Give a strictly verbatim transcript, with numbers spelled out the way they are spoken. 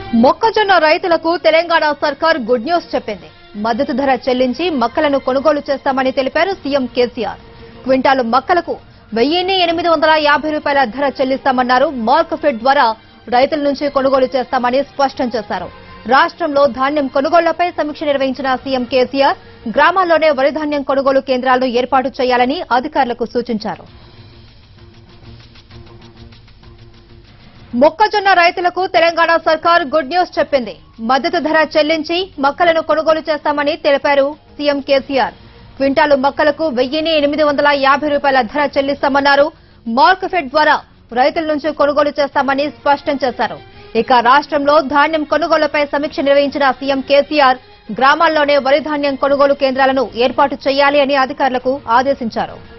మొక్కజొన్న రైతులకు తెలంగాణ సర్కార్ గుడ్ న్యూస్ చెప్పింది. మద్దతు ధర చెల్లించి మక్కలను కొనుగోలు చేస్తామని తెలిపారు సీఎం కేసీఆర్. క్వింటాలు మక్కలకు వెయ్యిన్ని ఎనిమిది వందల యాభై రూపాయల ధర చెల్లిస్తామన్నారు. మార్కెట్ ద్వారా రైతుల నుంచి కొనుగోలు చేస్తామని స్పష్టం చేశారు. రాష్ట్రంలో ధాన్యం కొనుగోళ్లపై సమీక్ష నిర్వహించిన సీఎం కేసీఆర్ గ్రామాల్లోనే వరి ధాన్యం కొనుగోలు కేంద్రాలను ఏర్పాటు చేయాలని అధికారులకు సూచించారు. మొక్కజొన్న రైతులకు తెలంగాణ సర్కార్ గుడ్ న్యూస్ చెప్పింది. మద్దతు ధర చెల్లించి మక్కలను కొనుగోలు చేస్తామని తెలిపారు సీఎం కేసీఆర్. క్వింటాలు మక్కలకు వెయ్యిన్ని ఎనిమిది వందల యాభై రూపాయల ధర చెల్లిస్తామన్నారు. మార్కెట్ ద్వారా రైతుల నుంచి కొనుగోలు చేస్తామని స్పష్టం చేశారు. ఇక రాష్ట్రంలో ధాన్యం కొనుగోలుపై సమీక్ష నిర్వహించిన సీఎం కేసీఆర్ గ్రామాల్లోనే వరి ధాన్యం కొనుగోలు కేంద్రాలను ఏర్పాటు చేయాలి అని అధికారులకు ఆదేశించారు.